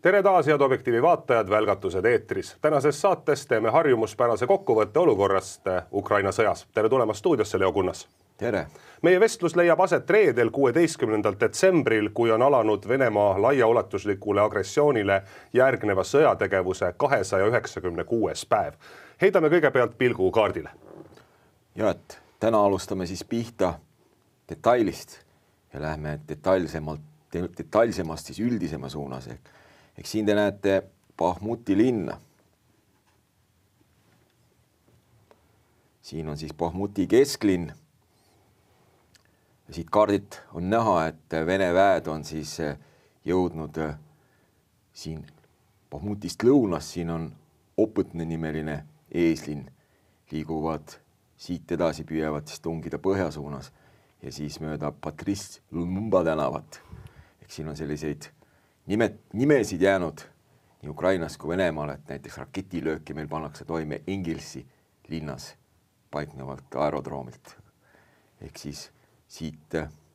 Tere taas, head Objektiivi vaatajad, välgatused eetris. Tänases saates teeme harjumuspärase kokkuvõtte olukorrast Ukraina sõjas. Tere tulemast stuudiosse, Leo Kunnas. Tere. Meie vestlus leiab aset reedel 16. detsembril, kui on alanud Venemaa laiaulatuslikule agressioonile järgneva sõjategevuse 296. päev. Heidame kõigepealt pilgu kaardile. Ja, et täna alustame siis pihta detailist ja läheme detailsemast siis üldisema suunas. Ehk siin te näete Bahmuti linna. Siin on siis Bahmuti kesklinn. Ja siit kaardilt on näha, et Vene väed on siis jõudnud siin Bahmutist lõunas. Siin on Opõtne nimeline eeslinn. Liiguvad siit edasi, püüavad siis tungida põhja suunas ja siis mööda Patrice Lumumba tänavat. Ehk siin on selliseid nimesid jäänud nii Ukrainas kui Venemaal, et näiteks raketilööki meil pannakse toime Engilsi linnas paiknevalt aerodroomilt. Ehk siis siit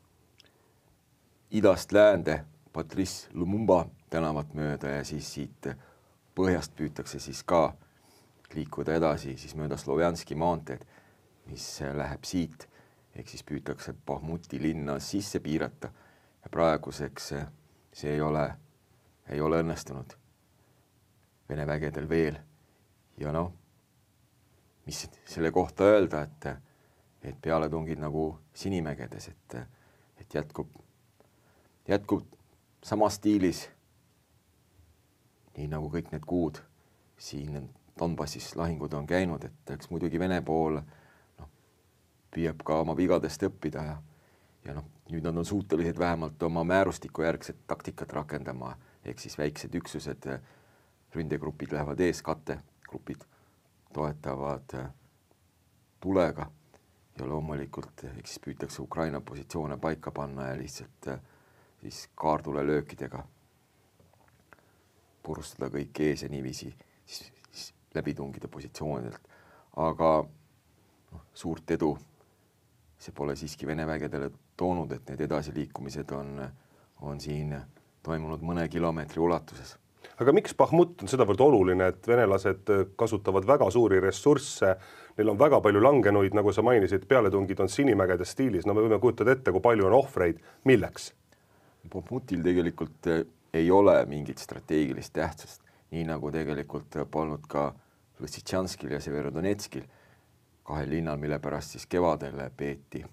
idast läände Patrice Lumumba tänavat mööda ja siis siit põhjast püütakse siis ka liikuda edasi siis mööda Slovjanski maanteed, mis läheb siit. Ehk siis püütakse Bahmuti linna sisse piirata ja praeguseks see ei ole õnnestunud Vene vägedel veel. Ja mis selle kohta öelda, et pealetungid nagu Sinimägedes, et jätkub samas stiilis, nii nagu kõik need kuud siin Donbassis lahingud on käinud, et eks muidugi Vene pool püüab ka oma vigadest õppida ja nüüd nad on suutelised vähemalt oma määrustiku järgset taktikat rakendama, ehk siis väiksed üksused, ründegrupid lähevad ees, kattegrupid toetavad tulega ja loomulikult ehk siis püütakse Ukraina positsioone paika panna ja lihtsalt siis kaardule löökidega purustada kõik ees ja niiviisi siis läbi tungida positsioonidelt. Aga suurt edu see pole siiski Vene vägedele toonud, et need edasiliikumised on siin toimunud mõne kilomeetri ulatuses. Aga miks Bahmut on sedavõrd oluline, et venelased kasutavad väga suuri ressursse, neil on väga palju langenuid, nagu sa mainisid, pealetungid on Sinimägede stiilis, me võime kujutada ette, kui palju on ohvreid, milleks? Bahmutil tegelikult ei ole mingit strateegilist tähtsust, nii nagu tegelikult polnud ka Lõsitsjanskil ja Severodonetskil, kahel linnal, mille pärast siis kevadel peeti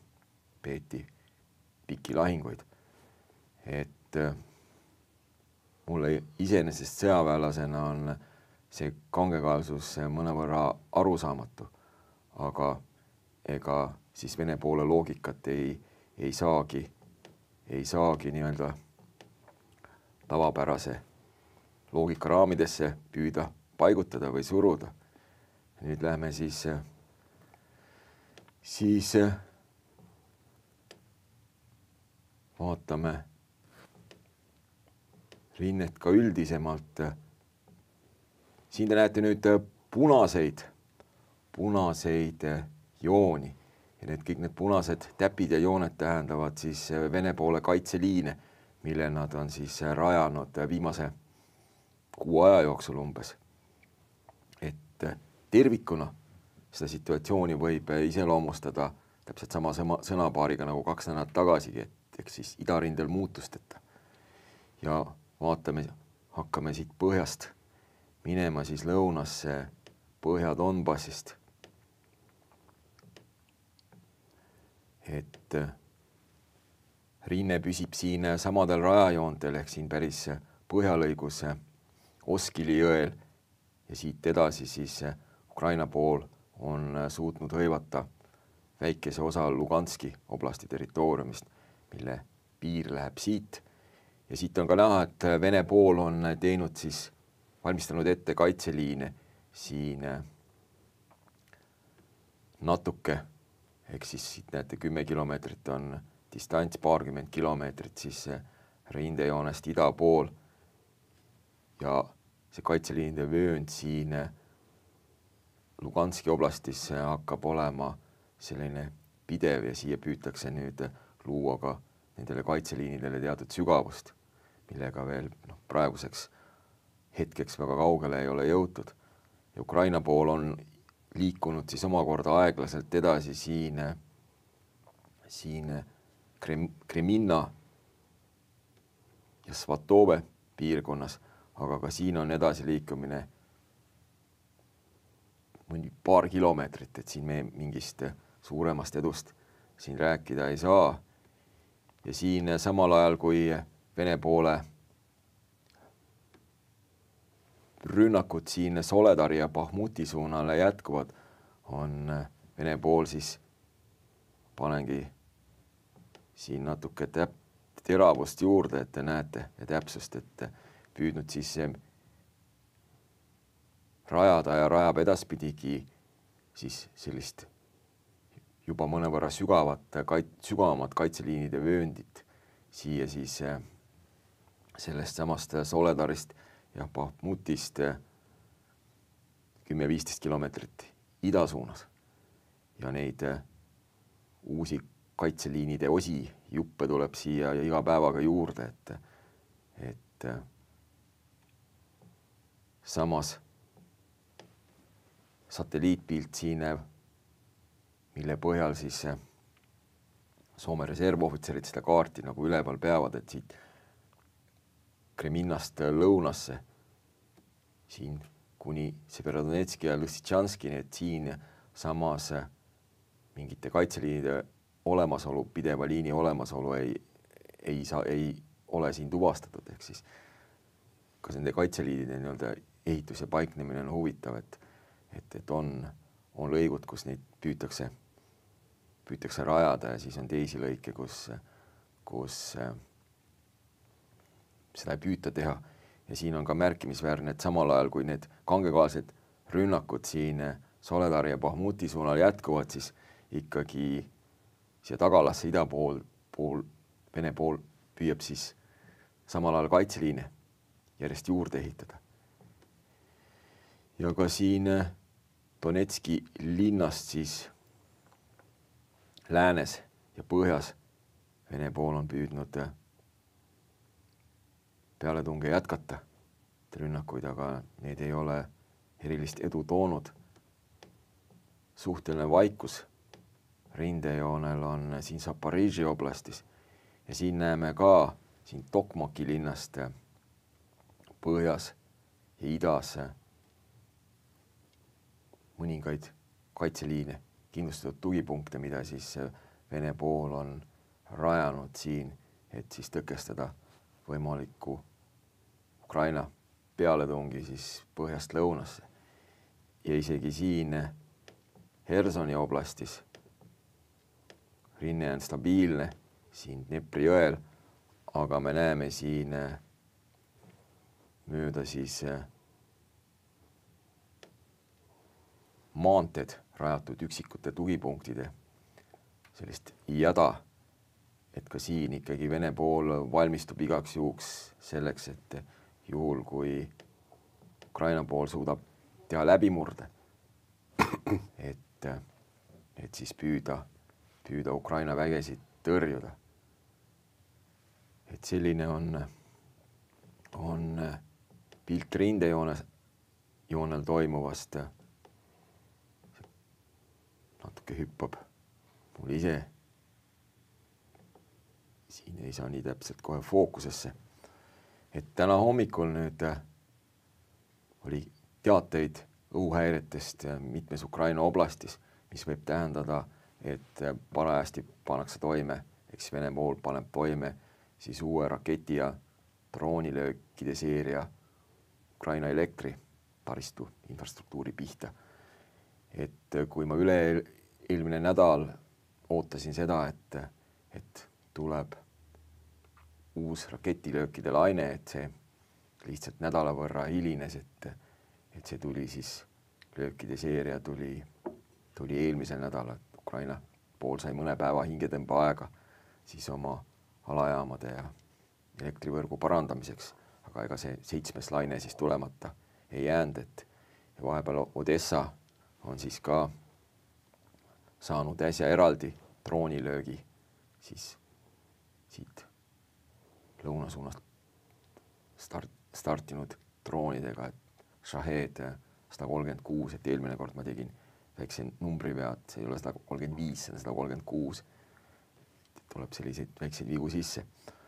pikki lahinguid. Et mulle iseenesest sõjaväelasena on see kangekaelsus mõnevõrra arusaamatu, aga ega siis Vene poole loogikat ei saagi nii-öelda tavapärase loogika raamidesse püüda paigutada või suruda. Nüüd lähme siis vaatame rinnet ka üldisemalt. Siin te näete nüüd punaseid jooni ja kõik need punased täpid ja jooned tähendavad siis Vene poole kaitseliine, mille nad on siis rajanud viimase 6 aja jooksul umbes. Et tervikuna seda situatsiooni võib iseloomustada täpselt sama sõnapaariga nagu 2 nädalat tagasigi, et eks siis idarindel muutusteta. Ja hakkame siit põhjast minema siis lõunasse Põhja-Donbassist. Et rinne püsib siin samadel rajajoontel ehk siin päris põhjalõigus Oskili jõel ja siit edasi siis Ukraina pool on suutnud hõivata väikese osa Luganski oblasti territooriumist, mille piir läheb siit. Ja siit on ka näha, et Vene pool on valmistanud ette kaitseliine siin natuke, ehk siis siit näete 10 kilomeetrit on distants, paarkümmend kilomeetrit siis rindejoonest ida pool ja see kaitseliinide vöönd siin Luganski oblastis hakkab olema selline pidev ja siia püütakse nüüd luua ka nendele kaitseliinidele teatud sügavust, millega veel praeguseks hetkeks väga kaugele ei ole jõutud. Ja Ukraina pool on liikunud siis omakorda aeglaselt edasi siin Kreminna ja Svatove piirkonnas, aga ka siin on edasiliikumine mõni paar kilomeetrit, et siin me mingist suuremast edust siin rääkida ei saa. Ja siin samal ajal, kui Vene poole rünnakud siin Soledari ja Bahmuti suunale jätkuvad, on Vene pool siis, panengi siin natuke teravust juurde, et te näete ja täpsust, et püüdnud siis rajada ja rajab edaspidigi siis sellist juba mõnevõrra sügavamat kaitseliinide vööndit siia siis sellest samast Soledarist ja Bahmutist 10-15 kilomeetrit ida suunas. Ja neid uusi kaitseliinide osi, juppe tuleb siia ja iga päevaga juurde, et samas satelliitpilt siin, mille põhjal siis Soome reservohvitserid seda kaarti nagu üleval peavad, et siit Kreminnast lõunasse, siin kuni Severodonetski ja Lyssytšanskini, et siin samas mingite kaitseliinide olemasolu, pideva liini olemasolu ei ole siin tuvastatud, ehk siis ka nende kaitseliinide nii-öelda ehitus ja paiknemine on huvitav, et on lõigud, kus neid püütakse rajada ja siis on teisi lõike, kus seda ei püüta teha. Ja siin on ka märkimisväärne, et samal ajal, kui need kangekaelsed rünnakud siin Soledari ja Bahmuti suunal jätkuvad, siis ikkagi siia tagalasse ida pool, Vene pool püüab siis samal ajal kaitseliine järjest juurde ehitada. Ja ka siin Donetski linnast siis läänes ja põhjas Vene pool on püüdnud pealetunge jätkata rünnakuid, aga need ei ole erilist edu toonud. Suhteline vaikus rindejoonel on siin Zaporižžja oblastis ja siin näeme ka siin Tokmaki linnast põhjas ja idas mõningaid kaitseliine, kindlustatud tugipunkte, mida siis Vene pool on rajanud siin, et siis tõkestada võimalikku Ukraina pealetungi siis põhjast lõunasse. Ja isegi siin Hersoni oblastis rinne on stabiilne siin Dnepri jõel, aga me näeme siin mööda siis maanteed rajatud üksikute tugipunktide sellist jada, et ka siin ikkagi Vene pool valmistub igaks juhuks selleks, et juhul, kui Ukraina pool suudab teha läbimurde, et siis püüda Ukraina vägesid tõrjuda. Et selline on pilt rindejoonel toimuvast. Natuke hüppab mul ise. Siin ei saa nii täpselt kohe fookusesse. Et täna hommikul nüüd oli teateid õhuhäiretest mitmes Ukraina oblastis, mis võib tähendada, et parajasti pannakse toime, eks Vene pool paneb toime siis uue raketi ja droonilöökide seeria Ukraina elektritaristu infrastruktuuri pihta. Et kui ma eelmine nädal ootasin seda, et tuleb uus raketilöökide laine, et see lihtsalt nädala võrra hilines, et see tuli siis, löökide seeria tuli eelmisel nädalal. Ukraina pool sai mõne päeva hingetõmba aega siis oma alajaamade ja elektrivõrgu parandamiseks, aga ega see 7. laine siis tulemata ei jäänud, et vahepeal Odessa on siis ka saanud äsja eraldi droonilöögi siis siit lõunasuunast startinud droonidega, et Shahed 136, et eelmine kord ma tegin väikse numbrivead, see ei ole 135, see on 136. Tuleb selliseid väikseid vigu sisse.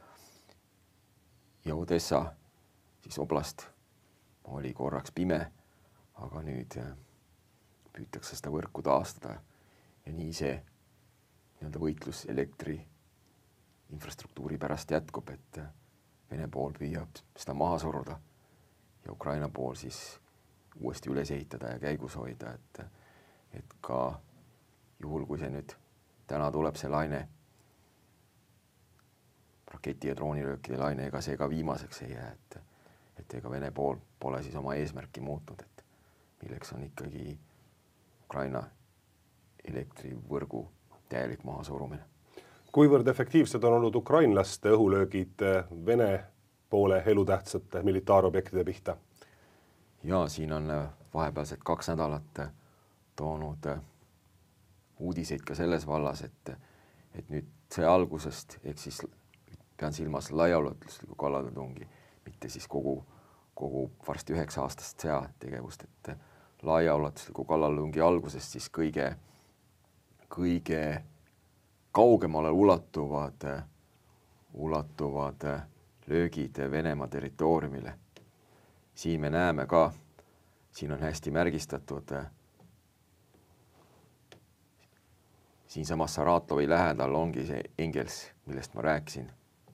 Ja Odessa, siis oblast, oli korraks pime, aga nüüd püütakse seda võrku taastada ja nii see nii-öelda võitlus elektri infrastruktuuri pärast jätkub, et Vene pool püüab seda maha suruda ja Ukraina pool siis uuesti üles ehitada ja käigus hoida, et ka juhul, kui see nüüd täna tuleb see laine, raketi ja droonilöökide laine, ega see ka viimaseks ei jää, et ega Vene pool pole siis oma eesmärki muutnud, et milleks on ikkagi Ukraina elektrivõrgu täielik maha surumine. Kuivõrd efektiivsed on olnud ukrainlaste õhulöögid Vene poole elutähtsate militaarobjektide pihta? Ja siin on vahepealsed 2 nädalat toonud uudiseid ka selles vallas, et nüüd sõja algusest, ehk siis pean silmas laiaulatuslikku kallaletungi, mitte siis kogu varsti 9-aastast sõjategevust, et laiaulatusliku kallaletungi algusest siis kõige kaugemale ulatuvad löögid Venemaa territooriumile. Siin me näeme ka, siin on hästi märgistatud, siinsamas Saratlovi lähedal ongi see Engels, millest ma rääkisin,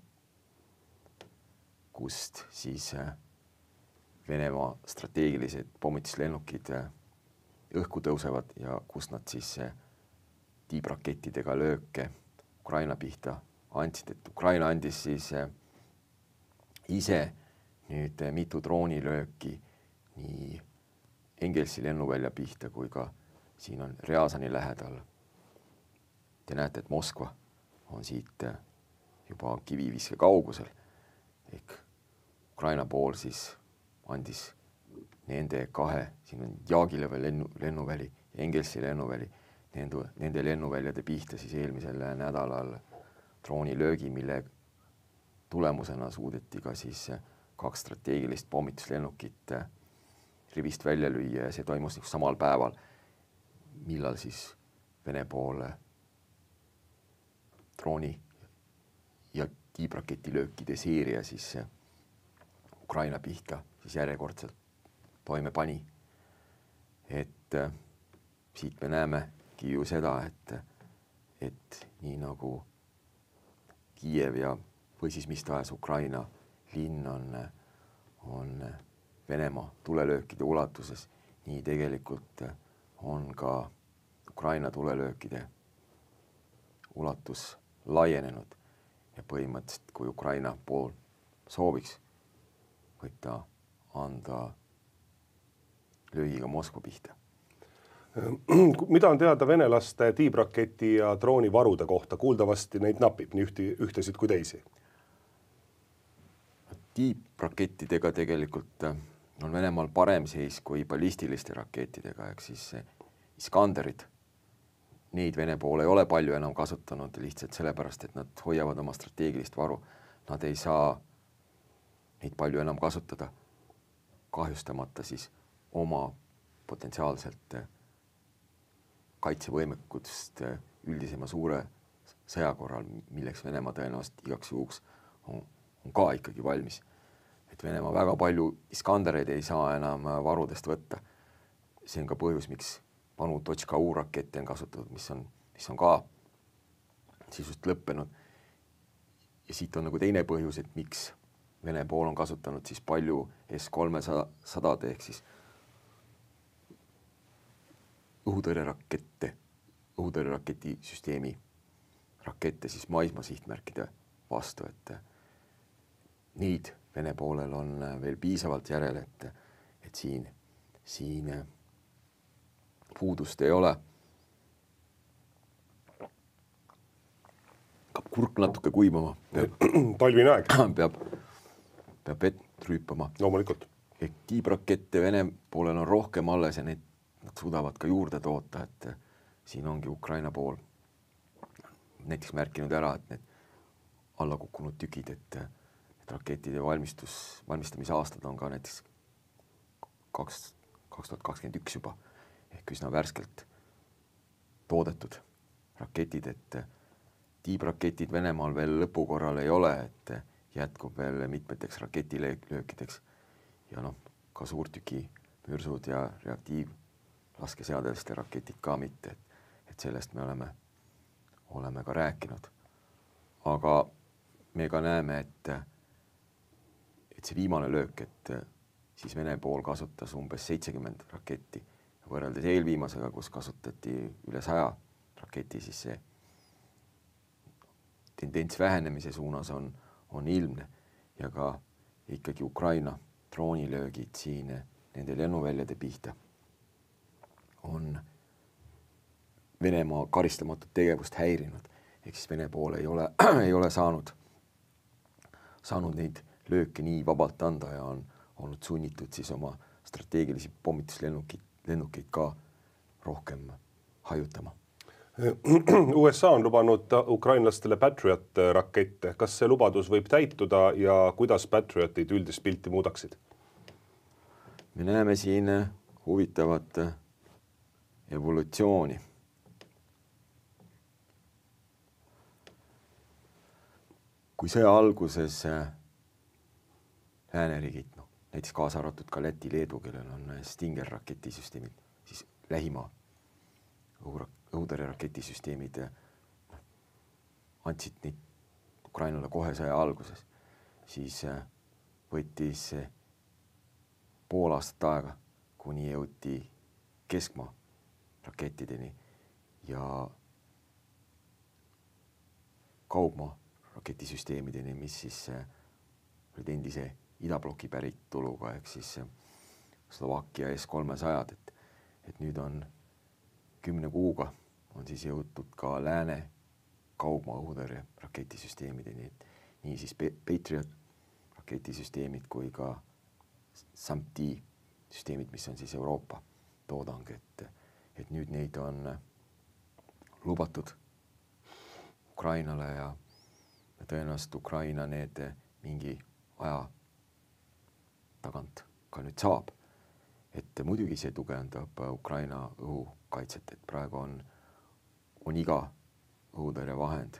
kust siis Venemaa strateegilised pommituslennukid õhku tõusevad ja kust nad siis tiibrakettidega lööke Ukraina pihta andsid, et Ukraina andis siis ise nüüd mitu droonilööki nii Engelsi lennuvälja pihta kui ka siin on Rjazani lähedal. Te näete, et Moskva on siit juba kiviviske kaugusel ehk Ukraina pool siis andis nende 2, siin on Jagileva lennuväli ja Engelsi lennuväli, nende lennuväljade pihta siis eelmisel nädalal droonilöögi, mille tulemusena suudeti ka siis 2 strateegilist pommituslennukit rivist välja lüüa ja see toimus samal päeval, millal siis Vene poole drooni ja tiibraketilöökide seeria siis Ukraina pihta siis järjekordselt toime pani. Et siit me näemegi ju seda, et nii nagu Kiiev ja või siis mis tahes Ukraina linn on Venemaa tulelöökide ulatuses, nii tegelikult on ka Ukraina tulelöökide ulatus laienenud ja põhimõtteliselt, kui Ukraina pool sooviks, võib ta anda löögiga Moskva pihta. Mida on teada venelaste tiibraketi ja droonivarude kohta? Kuuldavasti neid napib nii ühtesid kui teisi. Tiibrakettidega tegelikult on Venemaal parem seis kui ballistiliste rakettidega, ehk siis Iskanderid. Neid Vene pool ei ole palju enam kasutanud lihtsalt sellepärast, et nad hoiavad oma strateegilist varu. Nad ei saa neid palju enam kasutada, kahjustamata siis oma potentsiaalselt kaitsevõimekust üldisema suure sõja korral, milleks Venemaa tõenäoliselt igaks juhuks on ka ikkagi valmis. Et Venemaa väga palju Iskandereid ei saa enam varudest võtta. See on ka põhjus, miks vanu .U rakette on kasutatud, mis on ka sisust lõppenud. Ja siit on nagu teine põhjus, et miks Vene pool on kasutanud siis palju S-300 ehk siis õhutõrjeraketisüsteemi rakette siis maismaa sihtmärkide vastu, et neid Vene poolel on veel piisavalt järele, et siin puudust ei ole. Hakkab kurk natuke kuivama. Talvine aeg. Peab vett rüüpama. Loomulikult. Ehk tiibrakette Vene poolel on rohkem alles ja nad suudavad ka juurde toota, et siin ongi Ukraina pool näiteks märkinud ära, et need alla kukkunud tükid, et rakettide valmistamise aastad on ka näiteks 2021 juba ehk üsna värskelt toodetud raketid, et tiibraketid Venemaal veel lõpukorral ei ole, et jätkub veel mitmeteks raketilöökideks ja noh, ka suurtüki mürsud ja reaktiivlaskeseadeliste raketid ka mitte, et sellest me oleme ka rääkinud. Aga me ka näeme, et see viimane löök, et siis Vene pool kasutas umbes 70 raketti võrreldes eelviimasega, kus kasutati üle 100 raketi, siis see tendents vähenemise suunas on ilmne ja ka ikkagi Ukraina droonilöögid siin nende lennuväljade pihta on Venemaa karistamatut tegevust häirinud, ehk siis Vene pool ei ole saanud neid lööke nii vabalt anda ja on olnud sunnitud siis oma strateegilisi pommituslennukeid ka rohkem hajutama. USA on lubanud ukrainlastele Patriot rakette. Kas see lubadus võib täituda ja kuidas Patriotid üldist pilti muudaksid? Me näeme siin huvitavat evolutsiooni. Kui sõja alguses lääneriigid, näiteks kaasa arvatud ka Läti, Leedu, kellel on Stinger raketisüsteemid, siis lähimaa õhutõrje raketisüsteemid andsid neid Ukrainale kohe sõja alguses, siis võttis pool aastat aega, kuni jõuti keskmaa rakettideni ja kaugmaa raketisüsteemideni, mis siis olid endise idabloki päritoluga, ehk siis Slovakkia S-300, et nüüd on 10 kuuga on siis jõutud ka lääne kaugmaa õhutõrje raketisüsteemideni, nii siis Patriot raketisüsteemid kui ka SAMP-T süsteemid, mis on siis Euroopa toodang, et nüüd neid on lubatud Ukrainale ja tõenäoliselt Ukraina need mingi aja tagant ka nüüd saab. Et muidugi see tugevdab Ukraina õhukaitset, et praegu on iga õhutõrjevahend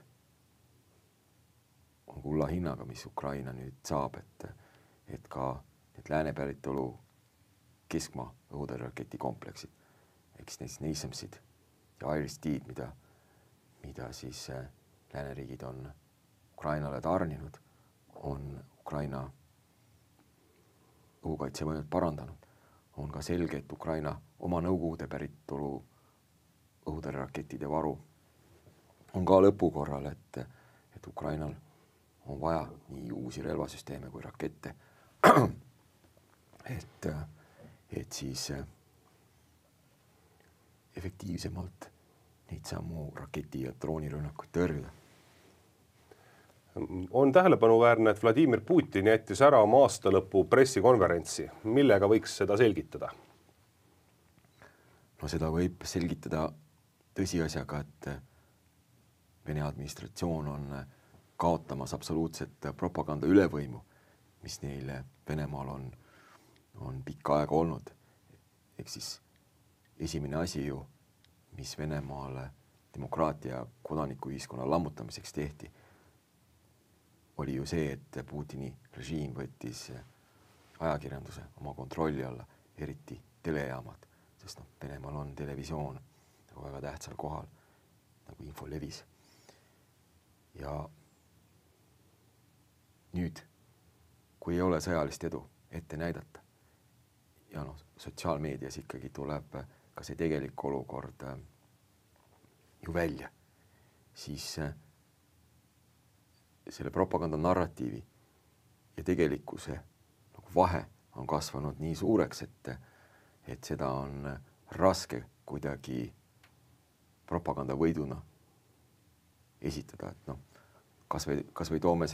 on kulla hinnaga, mis Ukraina nüüd saab, et ka need lääne päritolu keskmaa õhutõrjeraketikompleksid, eks neist NASAMS-id ja IRIS-T-d, mida siis lääneriigid on Ukrainale tarninud, on Ukraina õhukaitsevõimet parandanud. On ka selge, et Ukraina oma Nõukogude päritolu õhutõrjerakettide varu on ka lõpukorral, et Ukrainal on vaja nii uusi relvasüsteeme kui rakette, et siis efektiivsemalt neid samu raketi- ja droonirünnakuid tõrjuda. On tähelepanuväärne, et Vladimir Putin jättis ära oma aastalõpu pressikonverentsi. Millega võiks seda selgitada? No seda võib selgitada tõsiasjaga, et Vene administratsioon on kaotamas absoluutset propaganda ülevõimu, mis neil Venemaal on pikka aega olnud. Ehk siis esimene asi ju, mis Venemaal demokraatia ja kodanikuühiskonna lammutamiseks tehti, oli ju see, et Putini režiim võttis ajakirjanduse oma kontrolli alla, eriti telejaamad, sest Venemaal on televisioon nagu väga tähtsal kohal, nagu info levis. Ja nüüd, kui ei ole sõjalist edu ette näidata ja sotsiaalmeedias ikkagi tuleb ka see tegelik olukord ju välja, siis selle propaganda narratiivi ja tegelikkuse vahe on kasvanud nii suureks, et seda on raske kuidagi propagandavõiduna esitada. Et kas või toome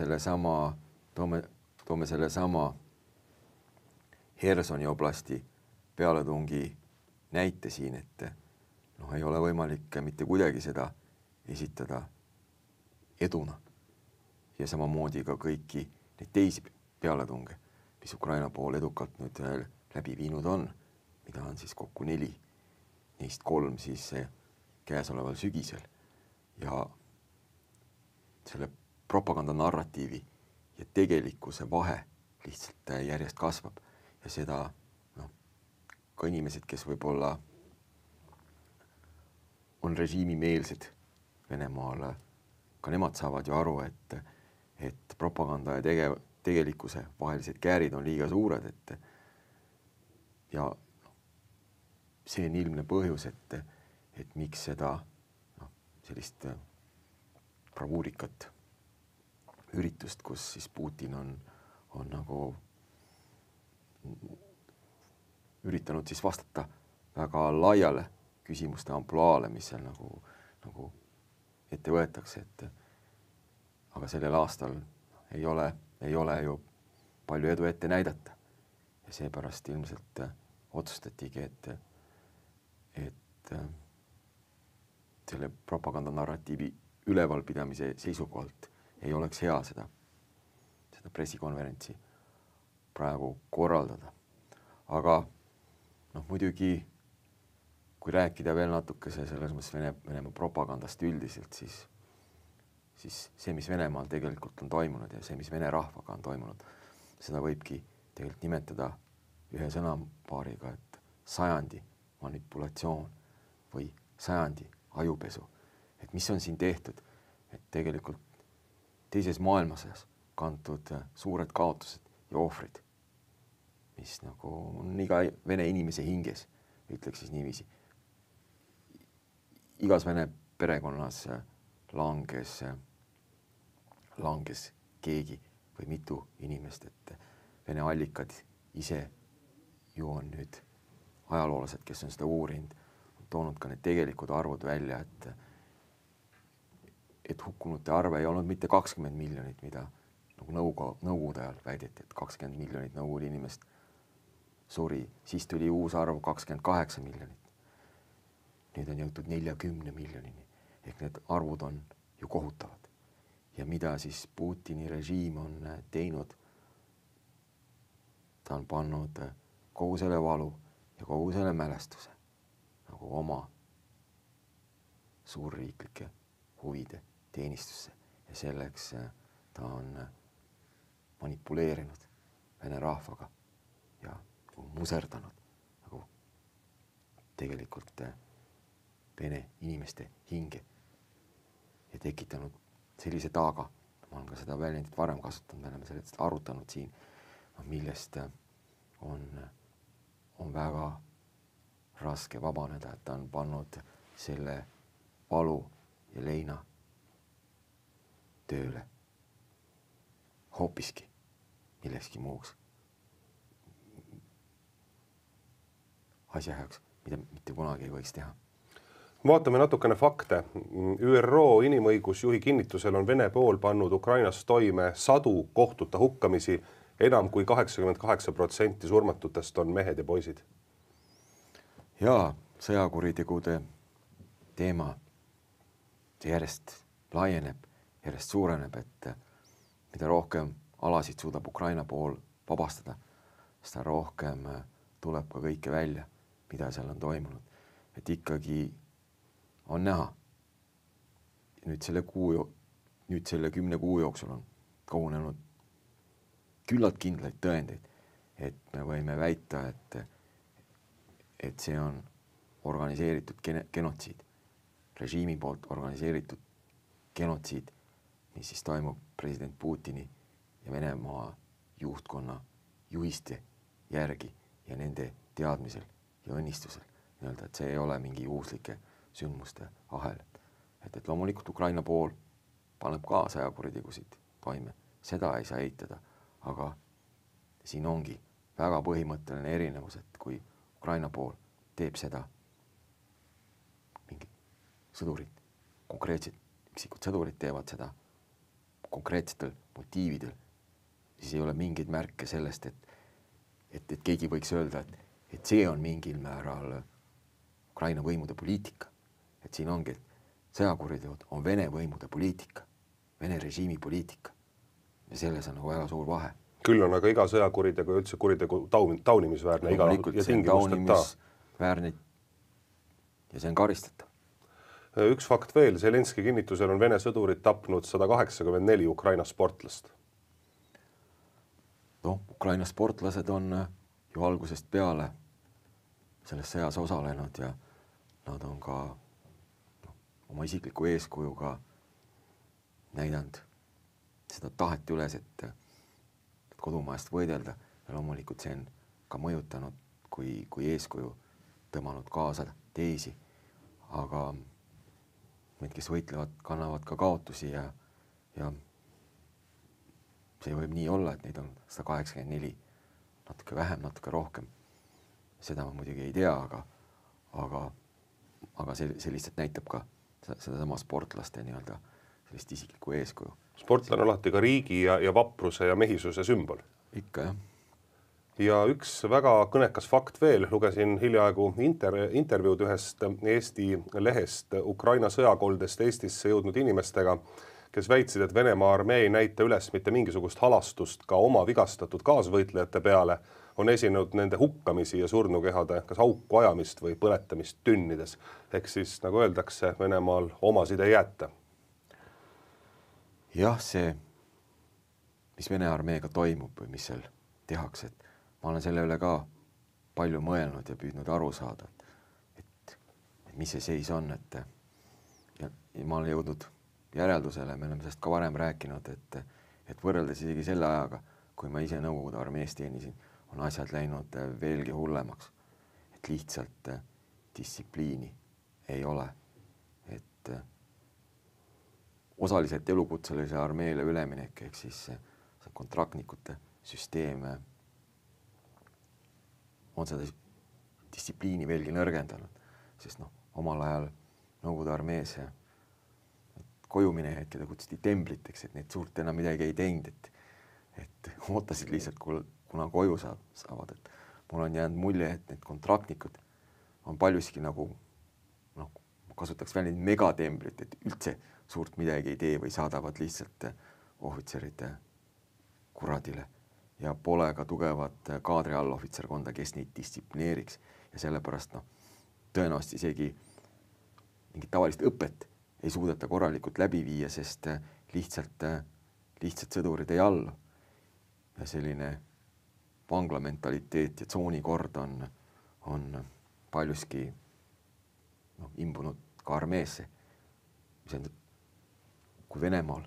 sellesama Hersoni oblasti pealetungi näite siin, et ei ole võimalik mitte kuidagi seda esitada eduna. Ja samamoodi ka kõiki neid teisi pealetunge, mis Ukraina pool edukalt nüüd läbi viinud on, mida on siis kokku 4, neist 3 siis käesoleval sügisel ja selle propaganda narratiivi ja tegelikkuse vahe lihtsalt järjest kasvab ja seda ka inimesed, kes võib-olla on režiimimeelsed Venemaal, ka nemad saavad ju aru, et propaganda ja tegelikkuse vahelised käärid on liiga suured, ja see on ilmne põhjus, et miks seda sellist bravuurikat üritust, kus siis Putin on nagu üritanud siis vastata väga laiale küsimuste ampluaale, mis seal nagu ette võetakse, aga sellel aastal ei ole ju palju edu ette näidata ja seepärast ilmselt otsustatigi, et selle propaganda narratiivi ülevalpidamise seisukohalt ei oleks hea seda pressikonverentsi praegu korraldada. Aga muidugi, kui rääkida veel natukese selles mõttes Venemaa propagandast üldiselt, siis see, mis Venemaal tegelikult on toimunud ja see, mis Vene rahvaga on toimunud, seda võibki tegelikult nimetada ühe sõnapaariga, et sajandi manipulatsioon või sajandi ajupesu. Et mis on siin tehtud? Et tegelikult teises maailmasõjas kantud suured kaotused ja ohvrid, mis nagu on iga vene inimese hinges, ütleks siis niiviisi. Igas vene perekonnas langes keegi või mitu inimest, et vene allikad ise ju on nüüd ajaloolased, kes on seda uurinud, on toonud ka need tegelikud arvud välja, et hukkunute arve ei olnud mitte 20 miljonit, mida nagu nõukogude ajal väideti, et 20 miljonit nõukogude inimest suri, siis tuli uus arv 28 miljonit. Nüüd on jõutud 40 miljonini, ehk need arvud on ju kohutavad. Ja mida siis Putini režiim on teinud? Ta on pannud kogu selle valu ja kogu selle mälestuse nagu oma suurriiklike huvide teenistusse ja selleks ta on manipuleerinud vene rahvaga ja muserdanud nagu tegelikult vene inimeste hinge ja tekitanud sellise taaga, ma olen ka seda väljendit varem kasutanud, me oleme sellest arutanud siin, millest on väga raske vabaneda, et ta on pannud selle valu ja leina tööle hoopiski millekski muuks asja jaoks, mida mitte kunagi ei võiks teha. Vaatame natukene fakte. ÜRO inimõigusjuhi kinnitusel on Vene pool pannud Ukrainas toime 100 kohtuta hukkamisi, enam kui 88% surmatutest on mehed ja poisid. Ja sõjakuritegude teema järjest laieneb, järjest suureneb, et mida rohkem alasid suudab Ukraina pool vabastada, seda rohkem tuleb ka kõike välja, mida seal on toimunud. Et ikkagi on näha. Nüüd selle 10 kuu jooksul on kogunenud küllalt kindlaid tõendeid, et me võime väita, et see on organiseeritud genotsiid, režiimi poolt organiseeritud genotsiid, mis siis toimub president Putini ja Venemaa juhtkonna juhiste järgi ja nende teadmisel ja õnnistusel. Nii-öelda, et see ei ole mingi uuslike sündmuste ahel. Et loomulikult Ukraina pool paneb ka sõjakuritegusid toime. Seda ei saa eitada, aga siin ongi väga põhimõtteline erinevus, et kui Ukraina pool teeb seda mingid sõdurid, konkreetsed üksikud sõdurid teevad seda konkreetsetel motiividel, siis ei ole mingeid märke sellest, et keegi võiks öelda, et see on mingil määral Ukraina võimude poliitika. Et siin ongi, et sõjakuriteod on Vene võimude poliitika, Vene režiimi poliitika ja selles on nagu väga suur vahe. Küll on aga iga sõjakuritegu ja üldse kuritegu taunimisväärne iga ja taunimisväärne ja see on karistatav. Üks fakt veel, Zelenski kinnitusel on Vene sõdurid tapnud 184 Ukraina sportlast. Ukraina sportlased on ju algusest peale selles sõjas osalenud ja nad on ka oma isikliku eeskujuga näidanud seda tahet üles, et kodumaa eest võidelda ja loomulikult see on ka mõjutanud kui eeskuju tõmmanud kaasa teisi, aga need, kes võitlevad, kannavad ka kaotusi ja see võib nii olla, et neid on 184, natuke vähem, natuke rohkem. Seda ma muidugi ei tea, aga see lihtsalt näitab ka seda sama sportlaste nii-öelda sellist isiklikku eeskuju. Sportlane on alati ka riigi ja vapruse ja mehisuse sümbol. Ikka, jah. Ja üks väga kõnekas fakt veel, lugesin hiljaaegu intervjuud ühest Eesti lehest Ukraina sõjakoldest Eestisse jõudnud inimestega, kes väitsid, et Venemaa armee ei näita üles mitte mingisugust halastust ka oma vigastatud kaasvõitlejate peale, on esinenud nende hukkamisi ja surnukehade kas auku ajamist või põletamist tünnides. Ehk siis, nagu öeldakse, Venemaal omasid ei jäeta. Jah, see, mis Vene armeega toimub või mis seal tehakse, et ma olen selle üle ka palju mõelnud ja püüdnud aru saada, et mis see seis on, ja ma olen jõudnud järeldusele, me oleme sellest ka varem rääkinud, et võrreldes isegi selle ajaga, kui ma ise Nõukogude armees teenisin, on asjad läinud veelgi hullemaks, et lihtsalt distsipliini ei ole, et osaliselt elukutselise armeele üleminek, ehk siis see kontraktnikute süsteem on seda distsipliini veelgi nõrgendanud, sest omal ajal Nõukogude armees kojuminejaid, keda kutsuti tembliteks, et need suurt enam midagi ei teinud, et ootasid lihtsalt, kuna koju saavad, et mul on jäänud mulje, et need kontraktnikud on paljuski nagu, kasutaks väljend megatemblit, et üldse suurt midagi ei tee või saadavad lihtsalt ohvitserite kuradile ja pole ka tugevat kaadri allohvitserkonda, kes neid distsiplineeriks ja sellepärast tõenäoliselt isegi mingit tavalist õpet ei suudeta korralikult läbi viia, sest lihtsalt sõdurid ei allu. Ja selline vanglamentaliteet ja tsoonikord on paljuski imbunud ka armeesse. Kui Venemaal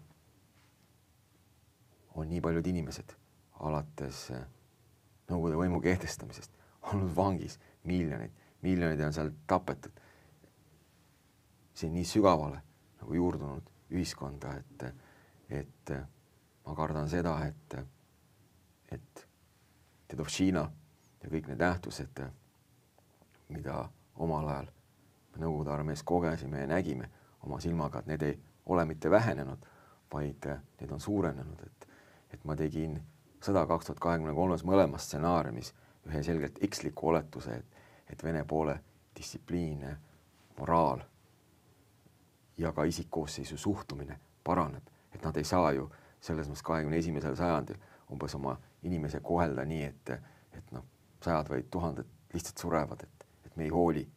on nii paljud inimesed alates Nõukogude võimu kehtestamisest olnud vangis miljoneid on seal tapetud. See on nii sügavale nagu juurdunud ühiskonda, et ma kardan seda, et Dedovšina ja kõik need nähtused, mida omal ajal Nõukogude armees kogesime ja nägime oma silmaga, et need ei ole mitte vähenenud, vaid need on suurenenud, et ma tegin sõda 2023 mõlemas stsenaariumis ühe selgelt eksliku oletuse, et Vene poole distsipliin, moraal ja ka isikkoosseisu suhtumine paraneb, et nad ei saa ju selles mõttes 21. sajandil umbes oma inimese kohelda nii, et sajad või tuhanded lihtsalt surevad, et me ei hooli.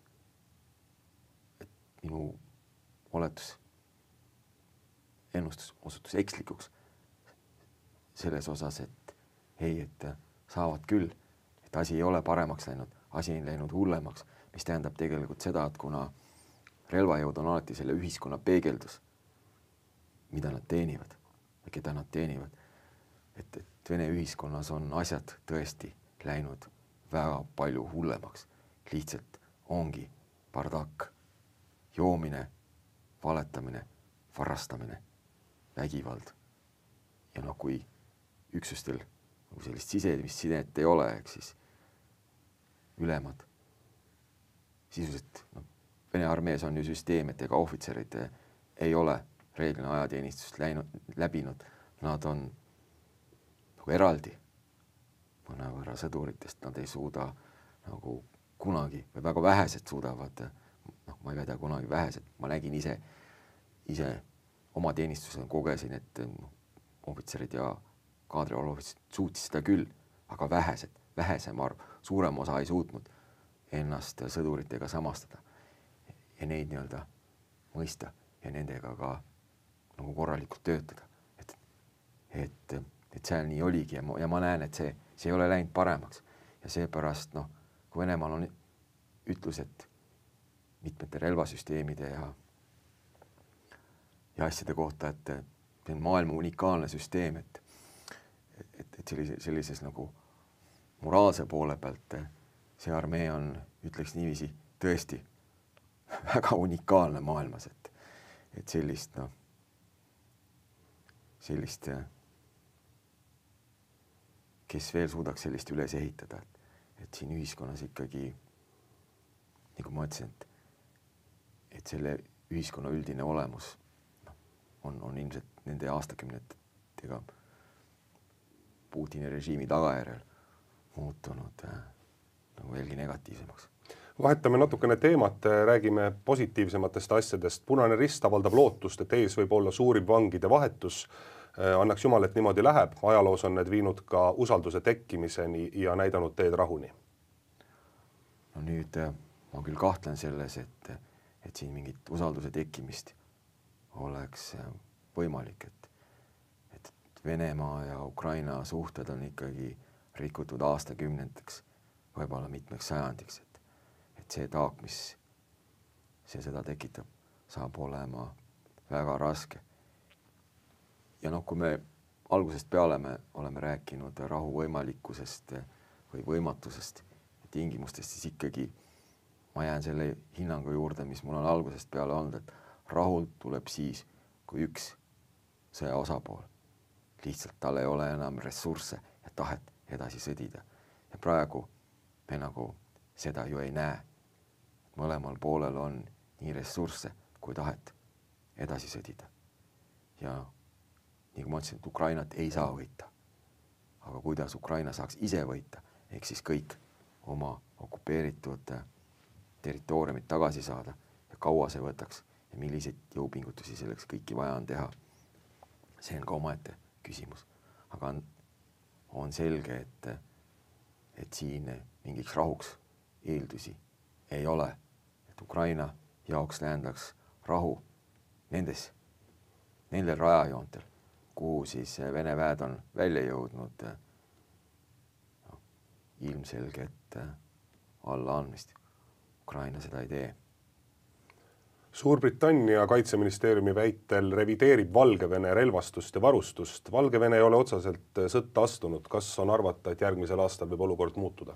Et minu oletus, ennustus osutus ekslikuks selles osas, et saavad küll, et asi ei ole paremaks läinud, asi on läinud hullemaks, mis tähendab tegelikult seda, et kuna relvajõud on alati selle ühiskonna peegeldus, mida nad teenivad ja keda nad teenivad, et Vene ühiskonnas on asjad tõesti läinud väga palju hullemaks. Lihtsalt ongi bardak, joomine, valetamine, varastamine, vägivald. Ja kui üksustel sellist sidet ei ole, ehk siis ülemad. Sisuliselt Vene armees on ju süsteem, et ega ohvitserid ei ole reeglina ajateenistust läbinud. Nad on eraldi mõnevõrra sõduritest, nad ei suuda nagu kunagi või väga vähesed suudavad, ma ei väida kunagi vähesed, ma nägin ise oma teenistusel kogesin, et ohvitserid ja kaadriohvitserid suutis seda küll, aga vähesem arv, suurem osa ei suutnud ennast sõduritega samastada ja neid nii-öelda mõista ja nendega ka nagu korralikult töötada. Et seal nii oligi ja ma näen, et see ei ole läinud paremaks ja seepärast, kui Venemaal on ütlused mitmete relvasüsteemide ja asjade kohta, et see on maailma unikaalne süsteem, et sellises nagu moraalse poole pealt see armee on, ütleks niiviisi, tõesti väga unikaalne maailmas, et sellist, kes veel suudaks sellist üles ehitada, et siin ühiskonnas ikkagi, nagu ma ütlesin, et selle ühiskonna üldine olemus on ilmselt nende aastakümnetega Putini režiimi tagajärjel muutunud nagu veelgi negatiivsemaks. Vahetame natukene teemat, räägime positiivsematest asjadest. Punane Rist avaldab lootust, et ees võib olla suurim vangide vahetus. Annaks jumal, et niimoodi läheb. Ajaloos on need viinud ka usalduse tekkimiseni ja näidanud teed rahuni. No nüüd ma küll kahtlen selles, et siin mingit usalduse tekkimist oleks võimalik, et Venemaa ja Ukraina suhted on ikkagi rikutud aastakümneteks, võib-olla mitmeks sajandiks, et see taak, mis see seda tekitab, saab olema väga raske. Ja kui me algusest peale oleme rääkinud rahu võimalikkusest või võimatusest ja tingimustest, siis ikkagi ma jään selle hinnangu juurde, mis mul on algusest peale olnud, et rahul tuleb siis, kui üks sõja osapool lihtsalt tal ei ole enam ressursse ja tahet edasi sõdida. Ja praegu me nagu seda ju ei näe. Mõlemal poolel on nii ressursse kui tahet edasi sõdida. Ja nagu ma ütlesin, et Ukrainat ei saa võita. Aga kuidas Ukraina saaks ise võita, ehk siis kõik oma okupeeritud territooriumid tagasi saada ja kaua see võtaks ja milliseid jõupingutusi selleks kõiki vaja on teha. See on ka omaette küsimus. Aga on selge, et siin mingiks rahuks eeldusi ei ole. Et Ukraina jaoks tähendaks rahu nendel rajajoontel, kuhu siis Vene väed on välja jõudnud ilmselget allaandmist. Ukraina seda ei tee. Suurbritannia kaitseministeeriumi väitel revideerib Valgevene relvastust ja varustust. Valgevene ei ole otseselt sõtta astunud. Kas on arvata, et järgmisel aastal võib olukord muutuda?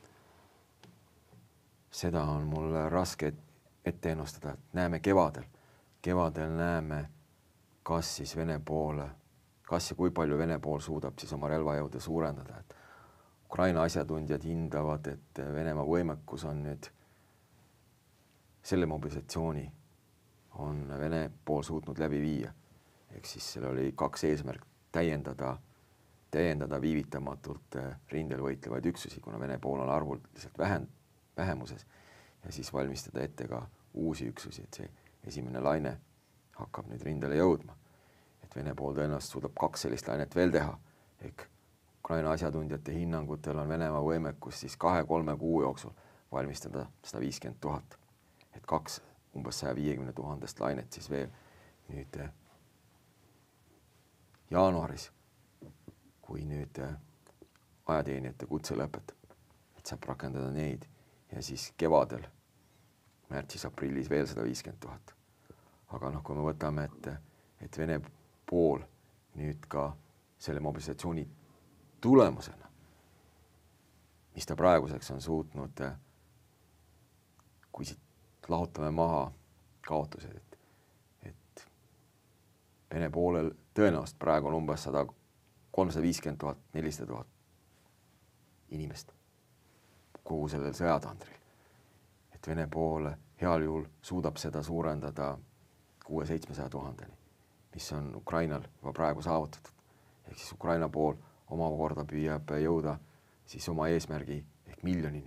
Seda on mul raske ette ennustada. Näeme kevadel. Kevadel näeme, kas siis Vene poole, kas ja kui palju Vene pool suudab siis oma relvajõude suurendada. Et Ukraina asjatundjad hindavad, et Venemaa võimekus on nüüd selle mobilisatsiooni on Vene pool suutnud läbi viia. Ehk siis seal oli 2 eesmärk täiendada viivitamatult rindel võitlevaid üksusi, kuna Vene pool on arvuliselt vähemuses ja siis valmistada ette ka uusi üksusi, et see esimene laine hakkab nüüd rindele jõudma. Et Vene pool tõenäoliselt suudab 2 sellist lainet veel teha. Ehk Ukraina asjatundjate hinnangutel on Venemaa võimekus siis 2-3 kuu jooksul valmistada 150 000. Et 2 umbes 150 000 lainet siis veel nüüd jaanuaris, kui nüüd ajateenijate kutse lõpetab, et saab rakendada neid ja siis kevadel, märtsis-aprillis veel 150 000. Aga kui me võtame, et Vene pool nüüd ka selle mobilisatsiooni tulemusena, mis ta praeguseks on suutnud, kui siit lahutame maha kaotused, et Vene poolel tõenäoliselt praegu on umbes 350 000, 400 000 inimest kogu sellel sõjatandril. Et Vene pool heal juhul suudab seda suurendada 600-700 000-ni, mis on Ukrainal juba praegu saavutatud. Ehk siis Ukraina pool omakorda püüab jõuda siis oma eesmärgi ehk miljonini.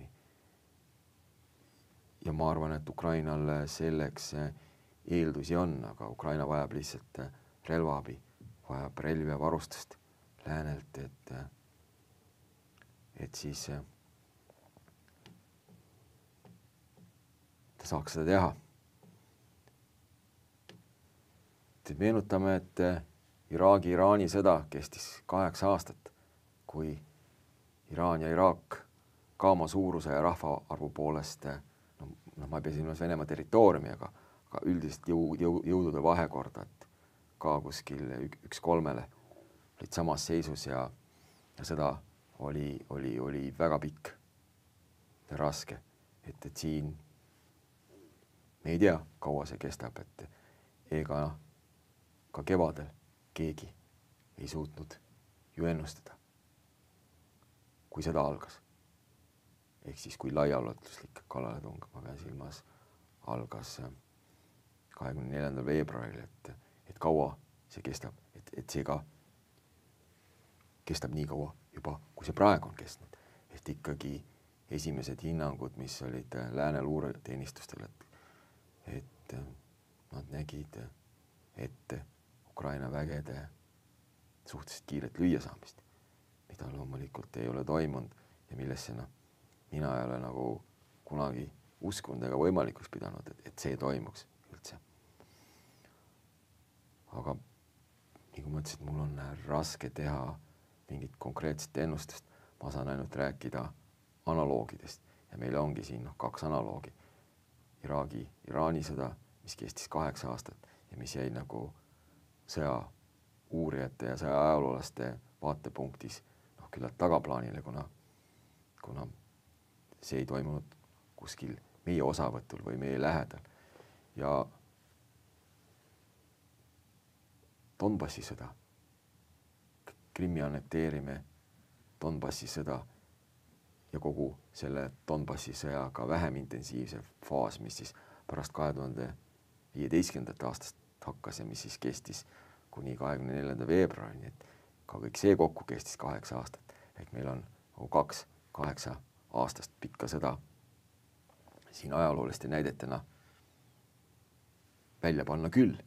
Ja ma arvan, et Ukrainal selleks eeldusi on, aga Ukraina vajab lihtsalt relvaabi, vajab relvi ja varustust läänelt, et siis ta saaks seda teha. Meenutame, et Iraagi-Iraani sõda kestis 8 aastat, kui Iraan ja Iraak ka oma suuruse ja rahvaarvu poolest, ma ei pea silmas Venemaa territooriumi, aga üldiselt jõudude vahekorda, et ka kuskil 1-3 olid samas seisus ja sõda oli väga pikk ja raske, et siin me ei tea, kaua see kestab, et ega ka kevadel keegi ei suutnud ju ennustada, kui sõda algas. Ehk siis, kui laiaulatuslik kallaletung, ma pean silmas, algas 24. veebruaril, et kaua see kestab, et see ka kestab nii kaua juba, kui see praegu on kestnud. Et ikkagi esimesed hinnangud, mis olid lääne luureteenistustel, et nad nägid ette Ukraina vägede suhteliselt kiiret lüüasaamist, mida loomulikult ei ole toimunud ja millesse mina ei ole nagu kunagi uskunud ega võimalikuks pidanud, et see toimuks üldse. Aga nagu ma ütlesin, mul on raske teha mingit konkreetset ennustust. Ma saan ainult rääkida analoogidest ja meil ongi siin 2 analoogi. Iraagi-Iraani sõda, mis kestis 8 aastat ja mis jäi nagu sõja uurijate ja sõja ajaloolaste vaatepunktis küllalt tagaplaanile, kuna see ei toimunud kuskil meie osavõtul või meie lähedal. Ja Donbassi sõda, Krimmi annekteerimine, Donbassi sõda ja kogu selle Donbassi sõjaga vähem intensiivse faas, mis siis pärast 2015. aastast hakkas ja mis siis kestis kuni 24. veebruarini, et ka kõik see kokku kestis 8 aastat. Ehk meil on 2 8 aastast pikka sõda siin ajalooliste näidetena välja panna küll,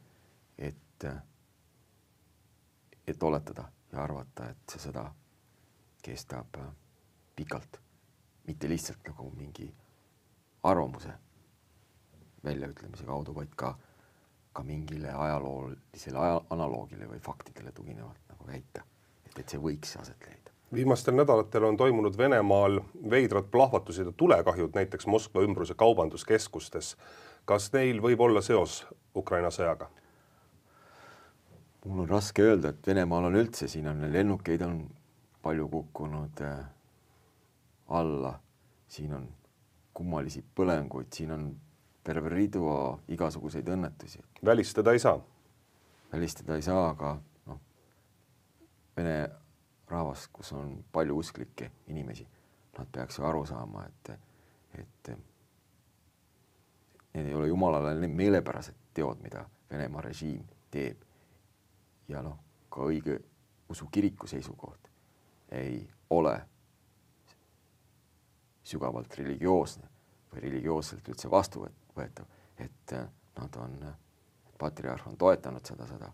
et oletada ja arvata, et see sõda kestab pikalt, mitte lihtsalt nagu mingi arvamuse väljaütlemise kaudu, vaid ka mingile ajaloolisele analoogile või faktidele tuginevalt nagu väita, et see võiks aset leida. Viimastel nädalatel on toimunud Venemaal veidrad plahvatused ja tulekahjud näiteks Moskva ümbruse kaubanduskeskustes. Kas neil võib olla seos Ukraina sõjaga? Mul on raske öelda, et Venemaal on üldse, siin on lennukeid on palju kukkunud alla, siin on kummalisi põlenguid, siin on terve ridua igasuguseid õnnetusi. Välistada ei saa? Välistada ei saa, aga Vene rahvas, kus on palju usklikke inimesi, nad peaks ju aru saama, et need ei ole jumalale meelepärased teod, mida Venemaa režiim teeb. Ja ka õige usu kiriku seisukoht ei ole sügavalt religioosne või religioosselt üldse vastuvõetav, et patriarh on toetanud seda,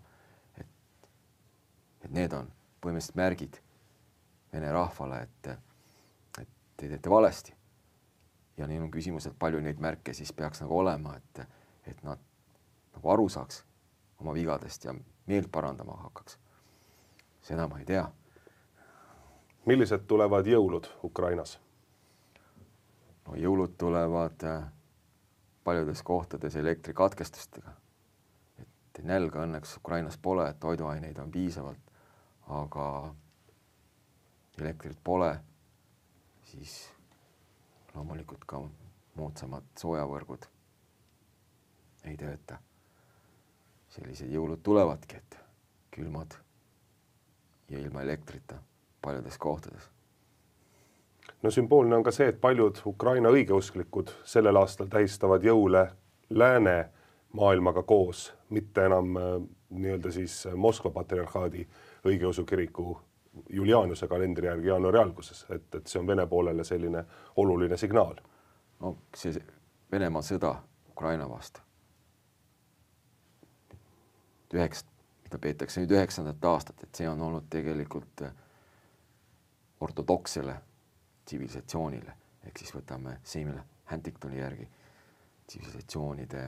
et need on põhimõtteliselt märgid Vene rahvale, et te teete valesti. Ja nii on küsimus, et palju neid märke siis peaks nagu olema, et nad nagu aru saaks oma vigadest ja meelt parandama hakkaks. Seda ma ei tea. Millised tulevad jõulud Ukrainas? Jõulud tulevad paljudes kohtades elektrikatkestustega. Et nälga õnneks Ukrainas pole, et toiduaineid on piisavalt, aga elektrit pole, siis loomulikult ka moodsamad soojavõrgud ei tööta. Sellised jõulud tulevadki, et külmad ja ilma elektrita paljudes kohtades. Sümboolne on ka see, et paljud Ukraina õigeusklikud sellel aastal tähistavad jõule lääne maailmaga koos, mitte enam nii-öelda siis Moskva patriarhaadi õigeusu kiriku Julianuse kalendri järgi jaanuari alguses, et see on Vene poolele selline oluline signaal. See Venemaa sõda Ukraina vastu. 9 mida peetakse nüüd 9. aastat, et see on olnud tegelikult ortodoksele tsivilisatsioonile, ehk siis võtame Samuel Huntingtoni järgi tsivilisatsioonide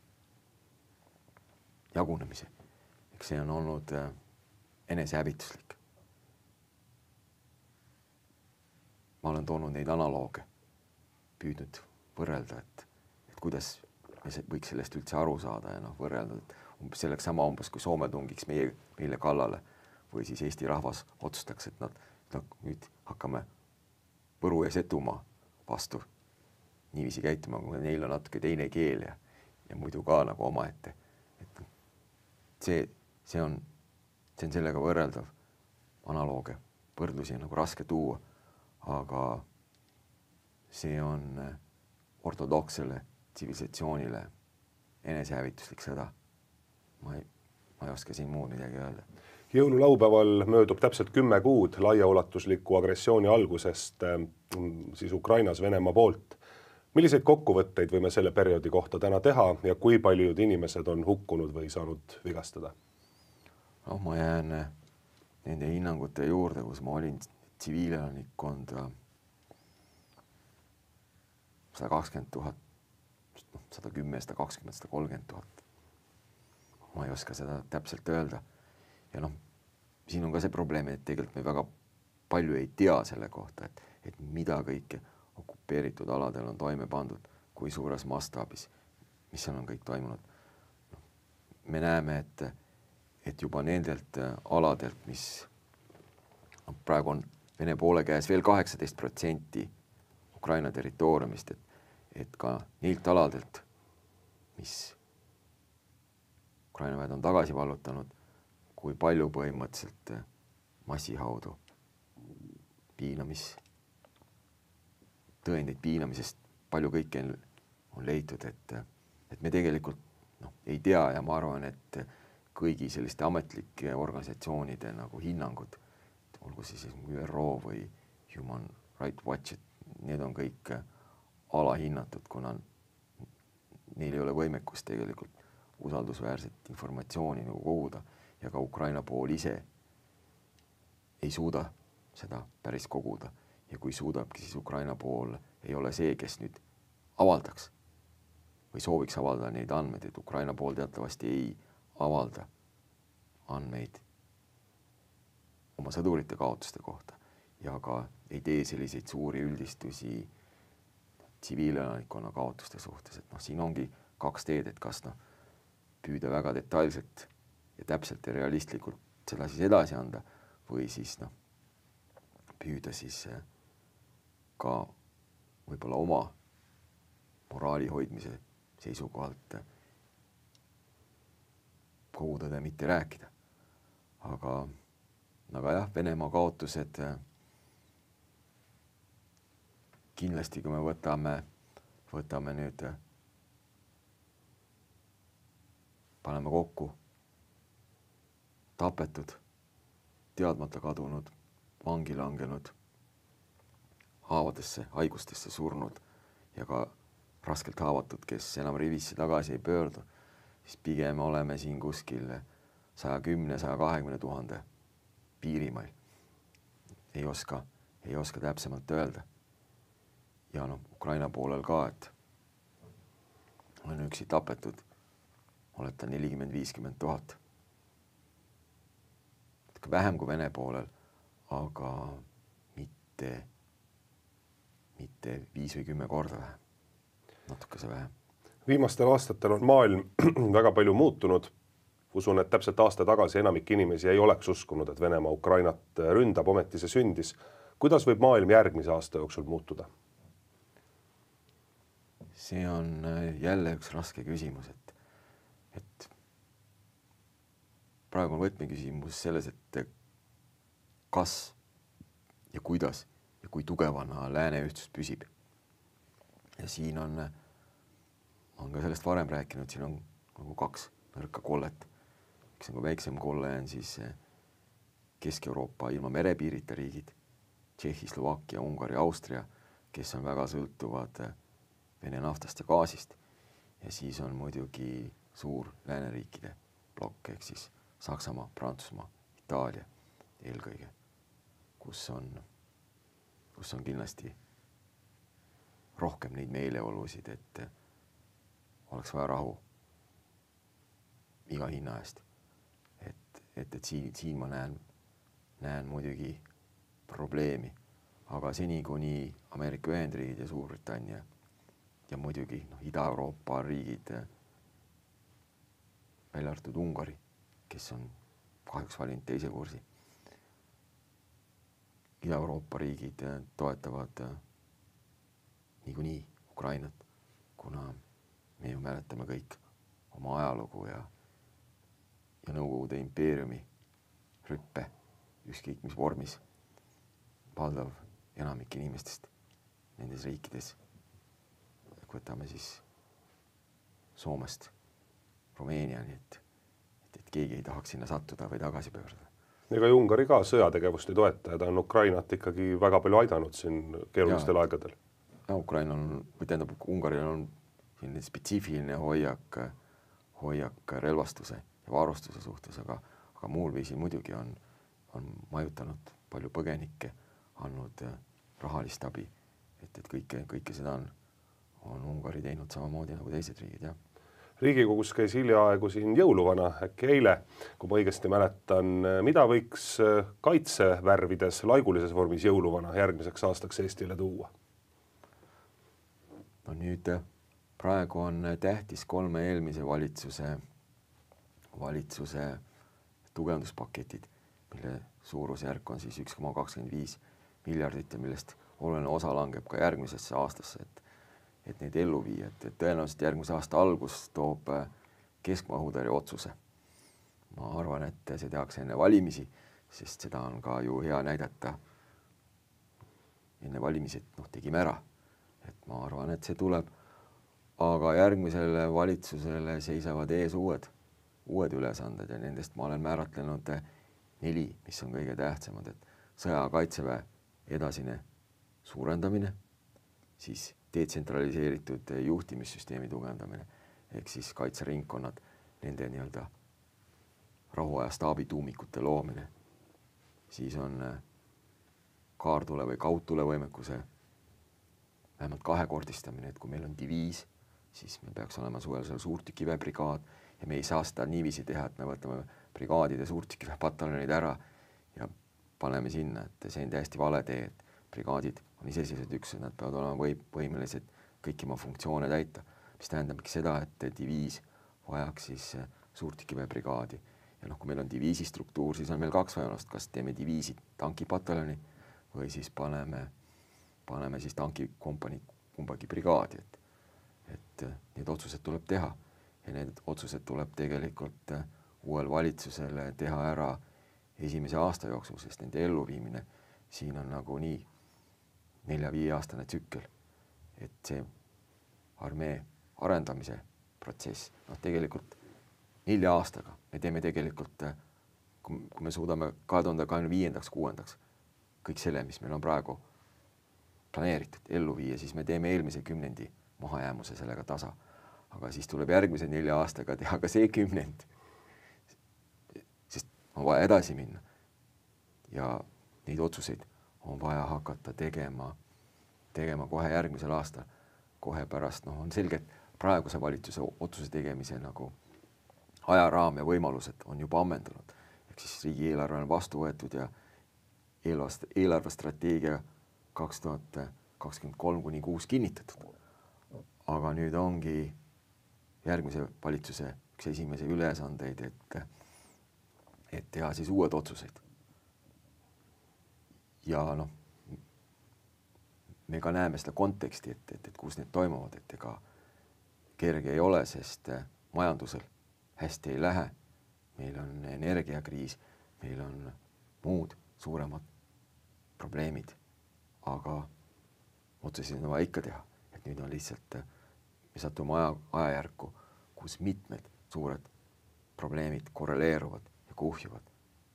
jagunemise. Eks see on olnud enesehävituslik. Ma olen toonud neid analooge, püüdnud võrrelda, et kuidas me võiks sellest üldse aru saada ja võrrelda, et selleks sama umbes, kui Soome tungiks meile kallale või siis Eesti rahvas otsustaks, et nad nüüd hakkame Võru ja Setumaa vastu niiviisi käituma, kui neil on natuke teine keel ja muidu ka nagu omaette. Et see on sellega võrreldav analooge, võrdlusi on nagu raske tuua, aga see on ortodoksele tsivilisatsioonile enesehävituslik sõda. Ma ei oska siin muud midagi öelda. Jõululaupäeval möödub täpselt 10 kuud laiaulatusliku agressiooni algusest siis Ukrainas Venemaa poolt. Milliseid kokkuvõtteid võime selle perioodi kohta täna teha ja kui paljud inimesed on hukkunud või saanud vigastada? Ma jään nende hinnangute juurde, kus ma olin tsiviilelanikkonda 120 000, 110, 120, 130 000. Ma ei oska seda täpselt öelda. Ja siin on ka see probleem, et tegelikult me väga palju ei tea selle kohta, et mida kõike okupeeritud aladel on toime pandud, kui suures mastaabis, mis seal on kõik toimunud. Me näeme, et juba nendelt aladelt, mis praegu on Vene poole käes veel 18% Ukraina territooriumist, et ka neilt aladelt, mis Ukraina väed on tagasi vallutanud, kui palju põhimõtteliselt massihaudu, tõendeid piinamisest, palju kõike on leitud, et me tegelikult ei tea ja ma arvan, et kõigi selliste ametlike organisatsioonide nagu hinnangud, olgu siis ÜRO või Human Rights Watch, need on kõik alahinnatud, kuna neil ei ole võimekust tegelikult usaldusväärset informatsiooni nagu koguda ja ka Ukraina pool ise ei suuda seda päris koguda. Ja kui suudabki, siis Ukraina pool ei ole see, kes nüüd avaldaks või sooviks avaldada neid andmeid, et Ukraina pool teatavasti ei avalda andmeid oma sõdurite kaotuste kohta ja ka ei tee selliseid suuri üldistusi tsiviilelanikkonna kaotuste suhtes. Et siin ongi 2 teed, et kas püüda väga detailselt ja täpselt ja realistlikult seda siis edasi anda või siis püüda siis ka võib-olla oma moraali hoidmise seisukohalt kogu tõde mitte rääkida. Aga jah, Venemaa kaotused kindlasti, kui me võtame nüüd, paneme kokku tapetud, teadmata kadunud, vangi langenud, haavadesse, haigustesse surnud ja ka raskelt haavatud, kes enam rivisse tagasi ei pöördu, siis pigem oleme siin kuskil 110-120 000 piirimail. Ei oska täpsemalt öelda. Ja Ukraina poolel ka, et on üksi tapetud, oleta 40-50 000. Vähem kui Vene poolel, aga mitte 5 või 10 korda vähem. Natukese vähem. Viimastel aastatel on maailm väga palju muutunud. Usun, et täpselt aasta tagasi enamik inimesi ei oleks uskunud, et Venemaa Ukrainat ründab, ometi see sündis. Kuidas võib maailm järgmise aasta jooksul muutuda? See on jälle üks raske küsimus, et praegu on võtmeküsimus selles, et kas ja kuidas ja kui tugevana lääne ühtsus püsib. Ja siin on ka sellest varem rääkinud, siin on nagu 2 nõrka kollet. Üks nagu väiksem kolle on siis Kesk-Euroopa ilma merepiirita riigid, Tšehhi, Slovakkia, Ungari, Austria, kes on väga sõltuvad Vene naftast ja gaasist. Ja siis on muidugi suur lääneriikide plokk, ehk siis Saksamaa, Prantsusmaa, Itaalia eelkõige, kus on kindlasti rohkem neid meeleolusid, et oleks vaja rahu iga hinna eest. Et siin ma näen muidugi probleemi, aga seni kuni Ameerika Ühendriigid ja Suurbritannia ja muidugi Ida-Euroopa riigid, välja arvatud Ungari, kes on kahjuks valinud teise kursi. Ida-Euroopa riigid toetavad niikuinii Ukrainat, kuna me ju mäletame kõik oma ajalugu ja Nõukogude impeeriumi rüppe, ükskõik mis vormis, valdav enamik inimestest nendes riikides. Võtame siis Soomest Rumeeniani, et keegi ei tahaks sinna sattuda või tagasi pöörduda. Ega Ungari ka sõjategevust ei toeta, ta on Ukrainat ikkagi väga palju aidanud siin keerulistel aegadel. Ukraina on, või tähendab, Ungaril on selline spetsiifiline hoiak relvastuse ja varustuse suhtes, aga muul viisil muidugi on majutanud palju põgenikke, andnud rahalist abi, et kõike seda on Ungari teinud samamoodi nagu teised riigid, jah. Riigikogus käis hiljaaegu siin jõuluvana, äkki eile, kui ma õigesti mäletan, mida võiks kaitsevärvides laigulises vormis jõuluvana järgmiseks aastaks Eestile tuua? No nüüd praegu on tähtis 3 eelmise valitsuse tugevduspaketid, mille suurusjärk on siis 1,25 miljardit ja millest oluline osa langeb ka järgmisesse aastasse, et neid ellu viia, et tõenäoliselt järgmise aasta algus toob keskmaa-õhutõrje otsuse. Ma arvan, et see tehakse enne valimisi, sest seda on ka ju hea näidata enne valimisi, et tegime ära. Et ma arvan, et see tuleb, aga järgmisele valitsusele seisavad ees uued ülesanded ja nendest ma olen määratlenud 4, mis on kõige tähtsamad, et sõja kaitseväe edasine suurendamine, siis detsentraliseeritud juhtimissüsteemi tugevdamine, ehk siis kaitseringkonnad, nende nii-öelda rahuaja staabituumikute loomine, siis on kaartule või kaudtule võimekuse vähemalt 2-kordistamine, et kui meil on diviis, siis me peaks olema suvel seal suurtükiväebrigaad ja me ei saa seda niiviisi teha, et me võtame brigaadide suurtükiväepataljonid ära ja paneme sinna, et see on täiesti vale tee, et brigaadid on iseseisvad üksused, nad peavad olema võimelised kõiki oma funktsioone täita, mis tähendabki seda, et diviis vajaks siis suurtükiväebrigaadi. Ja kui meil on diviisi struktuur, siis on meil 2 võimalust, kas teeme diviisi tankipataljoni või siis paneme siis tankikompanii kumbagi brigaadi. Et need otsused tuleb teha ja need otsused tuleb tegelikult uuel valitsusele teha ära esimese aasta jooksul, sest nende elluviimine siin on nagu nii 4-5 aastane tsükkel, et see armee arendamise protsess, tegelikult 4 aastaga me teeme tegelikult, kui me suudame 2025-6 kõik selle, mis meil on praegu planeeritud ellu viia, siis me teeme eelmise 10 mahajäämuse sellega tasa, aga siis tuleb järgmise 4 aastaga teha ka see 10, sest on vaja edasi minna ja neid otsuseid on vaja hakata tegema kohe järgmisel aastal, kohe pärast, on selge, et praeguse valitsuse otsuse tegemise nagu ajaraam ja võimalused on juba ammendunud. Ehk siis riigieelarve on vastu võetud ja eelarvestrateegia 2023-6 kinnitatud. Aga nüüd ongi järgmise valitsuse üks esimese ülesandeid, et teha siis uued otsuseid. Ja me ka näeme seda konteksti, et kus need toimuvad, et ega kerge ei ole, sest majandusel hästi ei lähe. Meil on energiakriis, meil on muud suuremad probleemid, aga otsuseid on vaja ikka teha. Et nüüd on lihtsalt, me satume ajajärku, kus mitmed suured probleemid korreleeruvad ja kuhjuvad.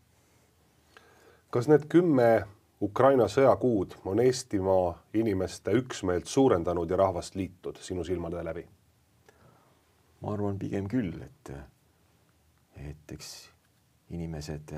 Kas need 10 Ukraina sõjakuud on Eestimaa inimeste üksmeelt suurendanud ja rahvast liitud sinu silmade läbi? Ma arvan pigem küll, et eks inimesed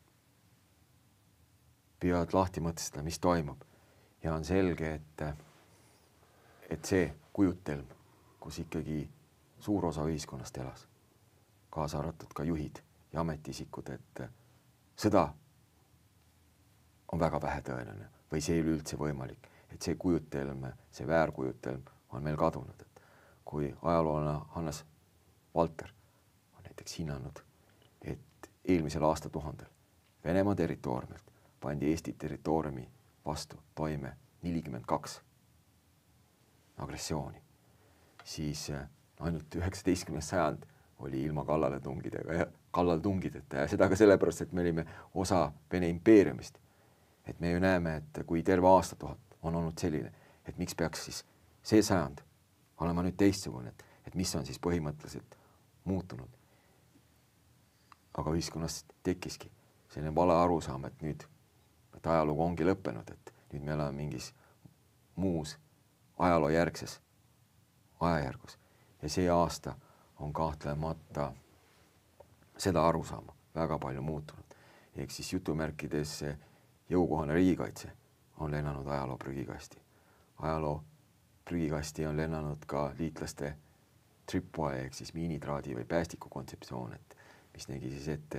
püüavad lahti mõtestada, mis toimub. Ja on selge, et see kujutelm, kus ikkagi suur osa ühiskonnast elas, kaasa arvatud ka juhid ja ametiisikud, et sõda on väga vähetõenäoline või see ei ole üldse võimalik, et see kujutelm, see väärkujutelm on meil kadunud. Et kui ajaloolane Hannes Valter on näiteks hinnanud, et eelmisel aastatuhandel Venemaa territooriumilt pandi Eesti territooriumi vastu toime 42 agressiooni, siis ainult 19. sajand oli ilma kallaletungideta ja seda ka sellepärast, et me olime osa Vene impeeriumist. Et me ju näeme, et kui terve aastatuhat on olnud selline, et miks peaks siis see sajand olema nüüd teistsugune, et mis on siis põhimõtteliselt muutunud. Aga ühiskonnas tekkiski selline vale arusaam, et nüüd et ajalugu ongi lõppenud, et nüüd me oleme mingis muus ajaloojärgses ajajärgus. Ja see aasta on kahtlemata seda arusaama väga palju muutunud. Ehk siis jutumärkides jõukohane riigikaitse on lennanud ajaloo prügikasti. Ajaloo prügikasti on lennanud ka liitlaste tripwire ehk siis miinitraadi või päästiku kontseptsioon, et mis nägi siis ette,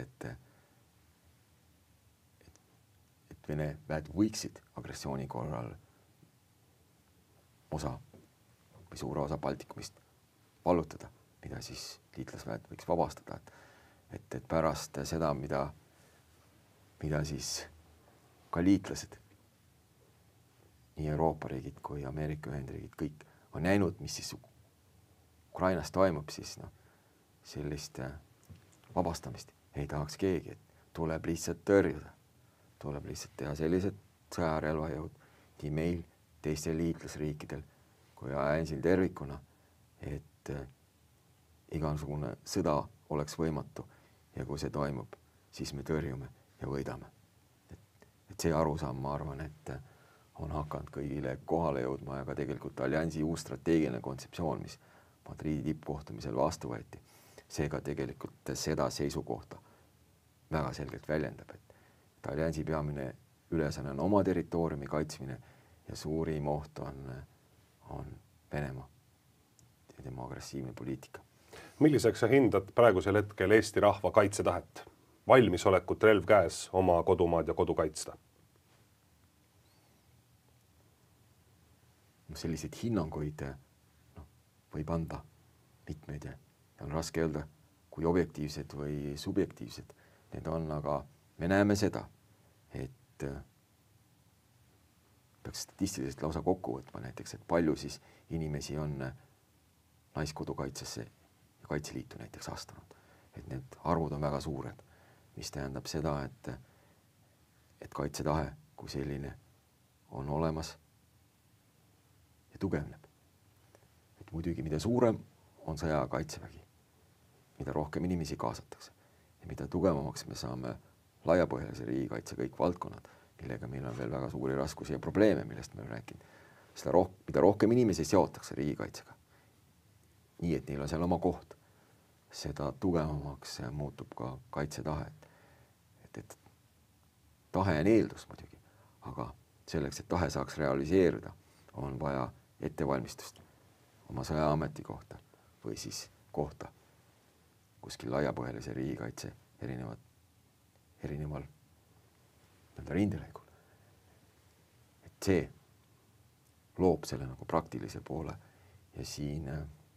et Vene väed võiksid agressiooni korral osa või suure osa Baltikumist vallutada, mida siis liitlasväed võiks vabastada. Et pärast seda, mida siis ka liitlased, nii Euroopa riigid kui Ameerika Ühendriigid, kõik on näinud, mis siis Ukrainas toimub, siis sellist vabastamist ei tahaks keegi, et tuleb lihtsalt tõrjuda. Tuleb lihtsalt teha sellised sõjarelvajõud nii meil, teistel liitlasriikidel kui ANZ-il tervikuna, et igasugune sõda oleks võimatu ja kui see toimub, siis me tõrjume ja võidame. Et see arusaam, ma arvan, et on hakanud kõigile kohale jõudma ja ka tegelikult alliansi uus strateegiline kontseptsioon, mis Madridi tippkohtumisel vastu võeti, seega tegelikult seda seisukohta väga selgelt väljendab, et alliansi peamine ülesanne on oma territooriumi kaitsmine ja suurim oht on Venemaa ja tema agressiivne poliitika. Milliseks sa hindad praegusel hetkel Eesti rahva kaitsetahet, valmisolekut relv käes oma kodumaad ja kodu kaitsta? Selliseid hinnanguid võib anda mitmeid ja on raske öelda, kui objektiivsed või subjektiivsed need on, aga me näeme seda, et peaks statistiliselt lausa kokku võtma näiteks, et palju siis inimesi on naiskodukaitsesse ja Kaitseliitu näiteks astunud. Et need arvud on väga suured, mis tähendab seda, et kaitsetahe kui selline on olemas ja tugevneb. Et muidugi, mida suurem on sõja kaitsevägi, mida rohkem inimesi kaasatakse ja mida tugevamaks me saame laiapõhjalise riigikaitse kõik valdkonnad, millega meil on veel väga suuri raskusi ja probleeme, millest me räägime. Mida rohkem inimesi seotakse riigikaitsega, nii et neil on seal oma koht, seda tugevamaks muutub ka kaitsetahe. Et tahe on eeldus muidugi, aga selleks, et tahe saaks realiseerida, on vaja ettevalmistust oma sõjaameti kohta või siis kohta kuskil laiapõhjalise riigikaitse erineval rindelõigul. Et see loob selle nagu praktilise poole ja siin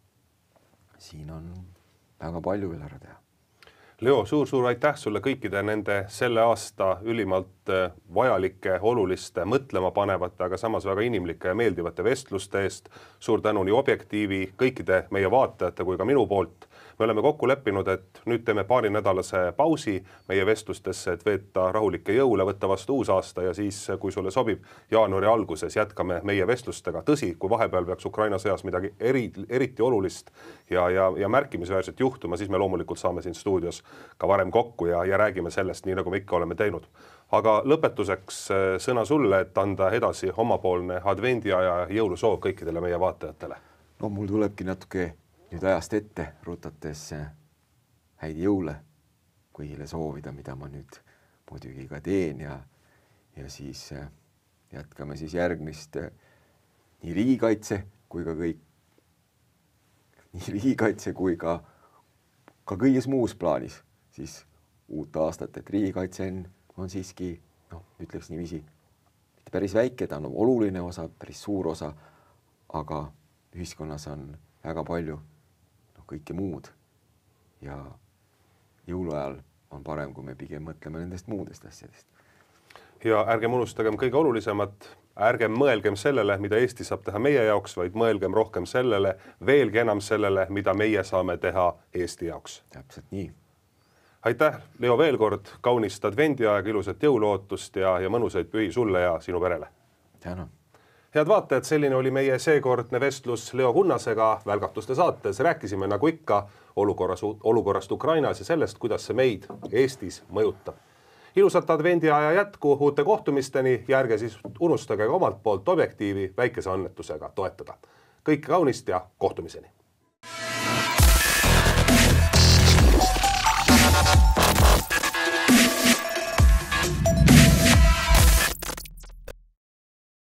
on väga palju veel ära teha. Leo, suur aitäh sulle kõikide nende selle aasta ülimalt vajalike, oluliste, mõtlema panevate, aga samas väga inimlike ja meeldivate vestluste eest. Suur tänu nii Objektiivi, kõikide meie vaatajate kui ka minu poolt. Me oleme kokku leppinud, et nüüd teeme paarinädalase pausi meie vestlustesse, et veeta rahulikke jõule, võtta vastu uus aasta ja siis, kui sulle sobib, jaanuari alguses jätkame meie vestlustega. Tõsi, kui vahepeal peaks Ukraina sõjas midagi eriti olulist ja märkimisväärselt juhtuma, siis me loomulikult saame siin stuudios ka varem kokku ja räägime sellest, nii nagu me ikka oleme teinud. Aga lõpetuseks sõna sulle, et anda edasi omapoolne advendiaja jõulusoov kõikidele meie vaatajatele. No mul tulebki natuke nüüd ajast ette rutates häid jõule kõigile soovida, mida ma nüüd muidugi ka teen ja siis jätkame siis järgmist nii riigikaitse kui ka kõiges muus plaanis siis uut aastat, et riigikaitse on siiski, ütleks niiviisi, mitte päris väike, ta on oluline osa, päris suur osa, aga ühiskonnas on väga palju kõike muud ja jõuluajal on parem, kui me pigem mõtleme nendest muudest asjadest. Ja ärgem unustagem kõige olulisemat, ärgem mõelgem sellele, mida Eesti saab teha meie jaoks, vaid mõelgem rohkem sellele, veelgi enam sellele, mida meie saame teha Eesti jaoks. Täpselt nii. Aitäh, Leo, veel kord, kaunist advendiaega, ilusat jõuluootust ja mõnusaid pühi sulle ja sinu perele. Tänan. Head vaatajad, selline oli meie seekordne vestlus Leo Kunnasega Välgatuste saates. Rääkisime nagu ikka olukorrast Ukrainas ja sellest, kuidas see meid Eestis mõjutab. Ilusat advendiaja jätku uute kohtumisteni ja ärge siis unustage ka omalt poolt Objektiivi väikese annetusega toetada. Kõike kaunist ja kohtumiseni!